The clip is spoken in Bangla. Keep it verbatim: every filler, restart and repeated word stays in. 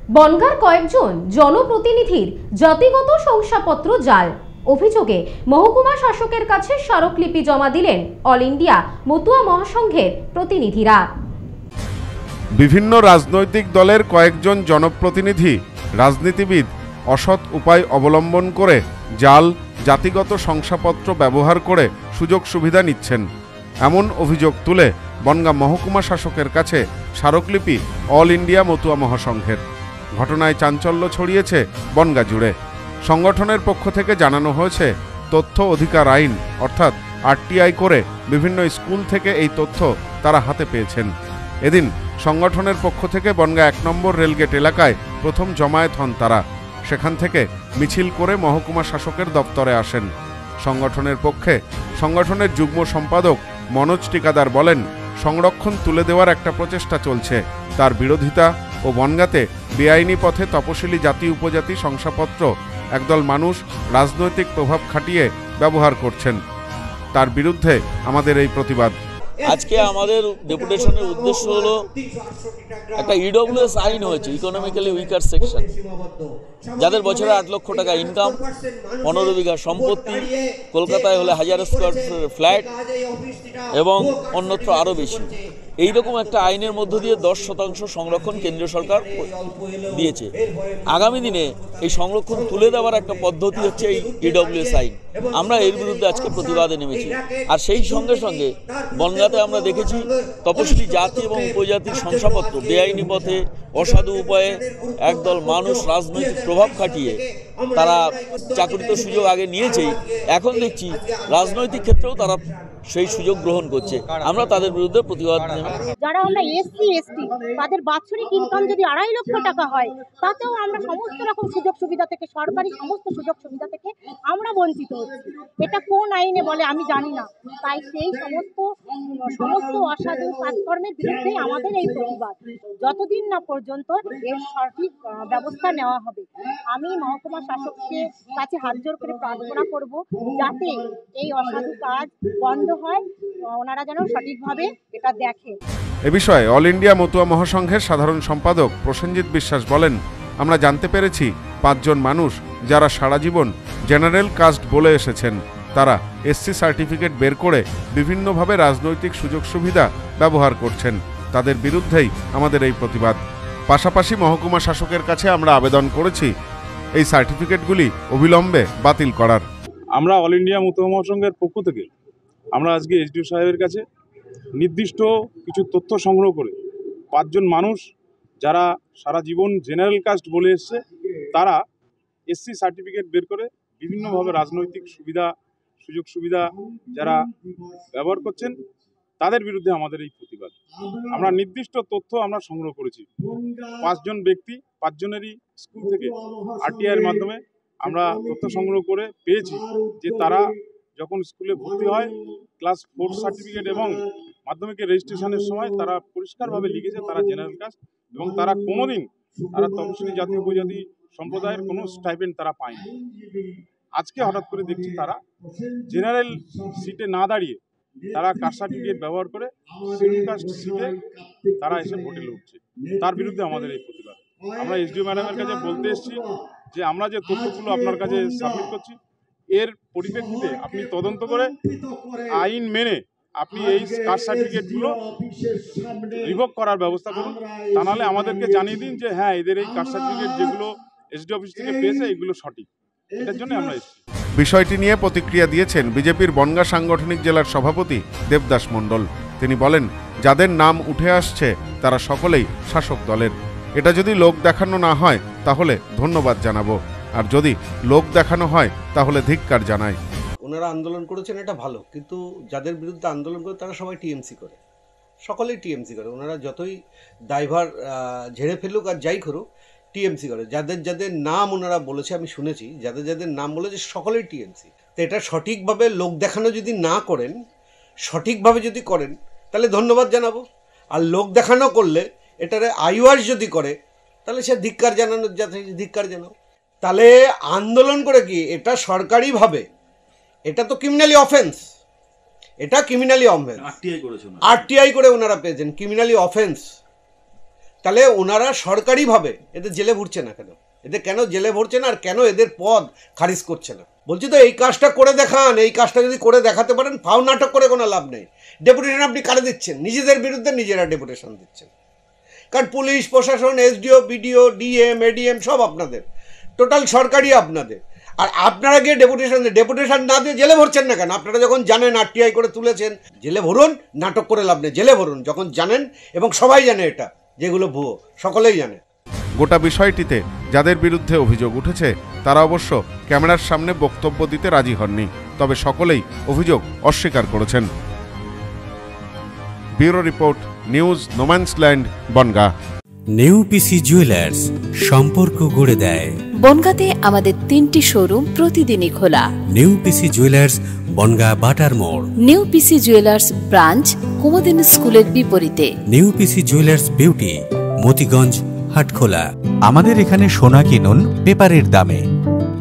বনগাঁর কয়েকজন জনপ্রতিনিধির জাতিগত শংসাপত্র জাল। অভিযোগে মহকুমা শাসকের কাছে স্মারকলিপি জমা দিলেন অল ইন্ডিয়া মতুয়া মহাসংঘের প্রতিনিধিরা। বিভিন্ন রাজনৈতিক দলের কয়েকজন জনপ্রতিনিধি রাজনীতিবিদ অসৎ উপায় অবলম্বন করে জাল জাতিগত শংসাপত্র ব্যবহার করে সুযোগ সুবিধা নিচ্ছেন, এমন অভিযোগ তুলে বনগাঁ মহকুমা শাসকের কাছে স্মারকলিপি অল ইন্ডিয়া মতুয়া মহাসংঘের। ঘটনায় চাঞ্চল্য ছড়িয়েছে বনগাঁ জুড়ে। সংগঠনের পক্ষ থেকে জানানো হয়েছে, তথ্য অধিকার আইন অর্থাৎ আরটিআই করে বিভিন্ন স্কুল থেকে এই তথ্য তারা হাতে পেয়েছেন। এদিন সংগঠনের পক্ষ থেকে বনগাঁ এক নম্বর রেলগেট এলাকায় প্রথম জমায়েত হন তারা। সেখান থেকে মিছিল করে মহকুমা শাসকের দপ্তরে আসেন। সংগঠনের পক্ষে সংগঠনের যুগ্ম সম্পাদক মনোজ টিকাদার বলেন, সংরক্ষণ তুলে দেওয়ার একটা প্রচেষ্টা চলছে, তার বিরোধিতা ও বনগাঁতে বেআইনি পথে তপশিলি জাতি উপজাতি শংসাপত্র একদল মানুষ রাজনৈতিক প্রভাব খাটিয়ে ব্যবহার করছেন, তার বিরুদ্ধে আমাদের এই প্রতিবাদ। আজকে আমাদের ডেপুটেশনের উদ্দেশ্য হলো একটা ইডব্লিউএস আইন হয়েছে, ইকোনমিক্যালি উইকার সেকশন, যাদের বছরে আট লক্ষ টাকা ইনকাম, পনেরো বিঘা সম্পত্তি, কলকাতায় হলে হাজার স্কোয়ার ফ্ল্যাট এবং অন্যত্র আরও বেশি। এইরকম একটা আইনের মধ্য দিয়ে দশ শতাংশ সংরক্ষণ কেন্দ্রীয় সরকার দিয়েছে। আগামী দিনে এই সংরক্ষণ তুলে দেওয়ার একটা পদ্ধতি হচ্ছে এই ইডব্লিউএস আইন। আমরা এর বিরুদ্ধে আজকে প্রতিবাদে নেমেছি। আর সেই সঙ্গে সঙ্গে বনগাঁতে আমরা দেখেছি তপশিলি জাতি এবং উপজাতির শংসাপত্র বেআইনি পথে অসাধু উপায়ে একদল মানুষ রাজনৈতিক প্রভাব খাটিয়ে তারা চাকরিতে সুযোগ আগে নিয়েছেই, এখন দেখছি রাজনৈতিক ক্ষেত্রেও তারা সেই সুযোগ গ্রহণ করছে। আমরা তাদের বিরুদ্ধে প্রতিবাদ নেব। যারা আমরা এসসি এসটি তাদের বাৎসরিক ইনকাম যদি আড়াই লক্ষ টাকা হয়, তাতেও আমরা সমস্ত রকম সুযোগ সুবিধা থেকে, সরকারি সমস্ত সুযোগ সুবিধা থেকে আমরা বঞ্চিত হচ্ছি। এটা কোন আইনে বলে আমি জানি না। তাই সেই সমস্ত সমস্ত অসাধু কাজকর্মের বিরুদ্ধে আমাদের এই প্রতিবাদ, যতদিন না পর্যন্ত এর সঠিক ব্যবস্থা নেওয়া হবে। আমি মহকুমা শাসককে কাছে হাত জোর করে প্রার্থনা করব, যাতে এই অসাধু কাজ বন্ধ হয়, ওনারা যেন সঠিকভাবে এটা দেখে। এ বিষয়ে অল ইন্ডিয়া মতুয়া মহাসংঘের সাধারণ সম্পাদক প্রসেনজিৎ বিশ্বাস বলেন, আমরা জানতে পেরেছি পাঁচজন মানুষ যারা সারা জীবন জেনারেল কাস্ট বলে এসেছেন, তারা এসসি সার্টিফিকেট বের করে বিভিন্নভাবে রাজনৈতিক সুযোগ সুবিধা ব্যবহার করছেন, তাদের বিরুদ্ধেই আমাদের এই প্রতিবাদ। পাশাপাশি মহকুমা শাসকের কাছে আমরা আবেদন করেছি এই সার্টিফিকেটগুলি অবিলম্বে বাতিল করার। আমরা অল ইন্ডিয়া মতুয়া মহাসংঘের পক্ষ থেকে আমরা আজকে এসডিও সাহেবের কাছে নির্দিষ্ট কিছু তথ্য সংগ্রহ করে পাঁচজন মানুষ যারা সারা জীবন জেনারেল কাস্ট বলে এসছে, তারা এসসি সার্টিফিকেট বের করে বিভিন্নভাবে রাজনৈতিক সুবিধা সুযোগ সুবিধা যারা ব্যবহার করছেন, তাদের বিরুদ্ধে আমাদের এই প্রতিবাদ। আমরা নির্দিষ্ট তথ্য আমরা সংগ্রহ করেছি। পাঁচজন ব্যক্তি, পাঁচজনেরই স্কুল থেকে আরটিআইয়ের মাধ্যমে আমরা তথ্য সংগ্রহ করে পেয়েছি যে তারা যখন স্কুলে ভর্তি হয়, ক্লাস ফোর সার্টিফিকেট এবং মাধ্যমিকের রেজিস্ট্রেশনের সময় তারা পরিষ্কারভাবে লিখেছে তারা জেনারেল কাস্ট, এবং তারা কোনোদিন তারা তপশিলি জাতি উপজাতি সম্প্রদায়ের কোনো স্টাইপেন্ড তারা পায়নি। আজকে হঠাৎ করে দেখছি তারা জেনারেল সিটে না দাঁড়িয়ে তারা কাস্ট সার্টিফিকেট ব্যবহার করে শিডিউল কাস্ট সিটে তারা এসে ভোটে লড়ছে, তার বিরুদ্ধে আমাদের এই প্রতিবাদ। আমরা এসডিও ম্যাডামের কাছে বলতে এসেছি যে আমরা যে তথ্যগুলো আপনার কাছে সাবমিট করছি, এর পরিপ্রেক্ষিতে আপনি তদন্ত করে আইন মেনে আপনি এই কাস্ট সার্টিফিকেটগুলো রিভোক করার ব্যবস্থা করুন। তা নাহলে আমাদেরকে জানিয়ে দিন যে হ্যাঁ, এদের এই কাস্ট সার্টিফিকেট যেগুলো এসডি অফিস থেকে পেয়েছে এগুলো সঠিক। এটার জন্য আমরা এসেছি। বিষয়টি নিয়ে প্রতিক্রিয়া দিয়েছেন বিজেপির বনগাঁ সাংগঠনিক জেলার সভাপতি দেবদাস মণ্ডল। তিনি বলেন, যাদের নাম উঠে আসছে তারা সকলেই শাসক দলের। এটা যদি লোক দেখানো না হয় তাহলে ধন্যবাদ জানাবো, আর যদি লোক দেখানো হয় তাহলে ধিক্কার জানাই। ওনারা আন্দোলন করেছেন, এটা ভালো, কিন্তু যাদের বিরুদ্ধে আন্দোলন করে তারা সবাই টিএমসি করে, সকলেই টিএমসি করে। ওনারা যতই দায়ভার ঝেড়ে ফেলুক আর যাই করুক, টিএমসি করে। যাদের যাদের নাম ওনারা বলেছে, আমি শুনেছি যাদের যাদের নাম বলেছে সকলেই টিএমসি। তো এটা সঠিকভাবে লোক দেখানো যদি না করেন, সঠিকভাবে যদি করেন তাহলে ধন্যবাদ জানাবো। আর লোক দেখানো করলে, এটারে আইওয়াস যদি করে, তাহলে সে ধিক্কার জানানোর যাতে ধিক্কার জানাও। তাহলে আন্দোলন করে কি, এটা সরকারিভাবে, এটা তো ক্রিমিনালি অফেন্স, এটা ক্রিমিনালি অফেন্স। আরটিআই করেছেন, আরটিআই করে ওনারা পেয়েছেন, ক্রিমিনালি অফেন্স। তাহলে ওনারা সরকারিভাবে এদের জেলে ভরছে না কেন? এদের কেন জেলে ভরছে না আর কেন এদের পদ খারিজ করছে না? বলছি তো এই কাজটা করে দেখান। এই কাজটা যদি করে দেখাতে পারেন, ফাও নাটক করে কোনো লাভ নেই। ডেপুটেশন আপনি কারে দিচ্ছেন? নিজেদের বিরুদ্ধে নিজেরা ডেপুটেশন দিচ্ছেন। কারণ পুলিশ প্রশাসন, এসডিও, বিডিও, ডিএম, এডিএম সব আপনাদের, টোটাল সরকারি আপনাদের। আর আপনারা গিয়ে ডেপুটেশন ডেপুটেশন না দিয়ে জেলে ভরছেন না কেন? আপনারা যখন জানেন আরটিআই করে তুলেছেন, জেলে ভরুন, নাটক করে লাভ নেই, জেলে ভরুন যখন জানেন, এবং সবাই জানে এটা যেগুলো ভুয়ো, সকলেই জানে। গোটা বিষয়টিতে যাদের বিরুদ্ধে অভিযোগ উঠেছে তারা অবশ্য ক্যামেরার সামনে বক্তব্য দিতে রাজি হননি, তবে সকলেই অভিযোগ অস্বীকার করেছেন। Bureau report, news no man's land, Bongaon. Neupisi jewellers, সম্পর্ক গড়ে দেয়। বনগাঁতে আমাদের তিনটি শোরুম প্রতিদিনই খোলা। নেউপিসি জুয়েলার্স, বনগাঁ বাটার মোড়। নেউপিসি জুয়েলার্স ব্রাঞ্চ, কুমুদিনী স্কুলের বিপরীতে। Neupisi jewellers beauty, Motiganj, Hatkhola. আমাদের এখানে সোনা কিনুন পেপারের দামে।